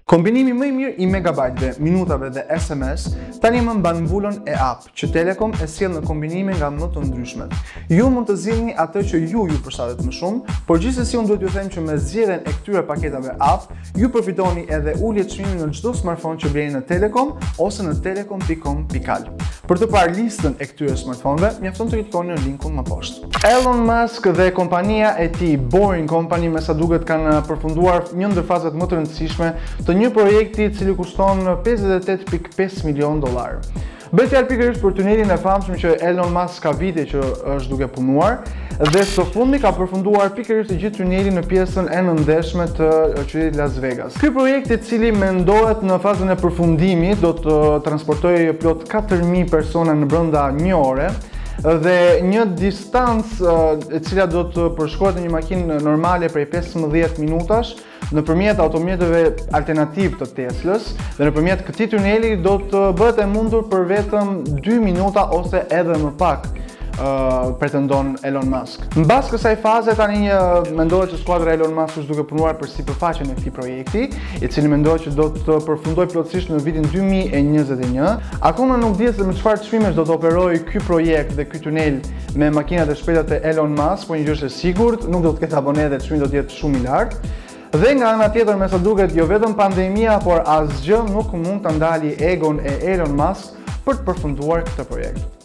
Kombinimi më i mirë i megabajtëve, minutave dhe SMS tani më mban mbullën e app që Telekom e sjell në kombinime nga më të ndryshmet. Ju mund të zgjidhni atë që ju përshtatet më shumë, por gjithsesi unë duhet t'ju them që me zgjedhjen e këtyre paketave app, ju përfitoni edhe ulje çmimi në çdo smartphone që bleni në Telekom ose në telekom.com.al. Për të parë listën e këtyre smartphoneve, mjafton të klikoni në linkun më poshtë. Elon Musk dhe kompania e tij Boring Company me sa duket kanë përfunduar një ndër fazat më të rëndësishme të një projekti i cili kushton $58.5 milion. Bëhet fjalë pikërisht për tunelin e famshëm që Elon Musk ka vite që është duke punuar dhe së fundi ka përfunduar pikërisht të gjithë tunelin në pjesën e nëndeshme të qytetit Las Vegas. Ky projekt i cili mendohet në fazën e përfundimit do të transportojë plot 4.000 persona në brenda një ore dhe një distancë e cila do të përshkohet në një makinë normale prej 15 minutash nëpërmjet automjeteve alternativ të Teslës dhe nëpërmjet këtij tuneli do të bëhet e mundur për vetëm 2 minuta ose edhe më pak, pretendon Elon Musk. Mbas kësaj faze tani mendohet që skuadra Elon Musk është duke punuar për sipërfaqen e këtij projekti, i cili mendohet që do të përfundojë plotësisht në vitin 2021. Akoma nuk dihet se me çfarë çmimesh do të operojë ky projekt dhe ky tunel me makinat e shpejta të Elon Musk, por një gjë është e sigurt, nuk do të ketë abonetë dhe çmimi do të jetë shumë i lartë. Dhe nga ana tjetër, me sa duket, jo vetëm pandemia, por asgjë nuk mund ta ndalë egon e Elon Musk për të përfunduar këtë projekt.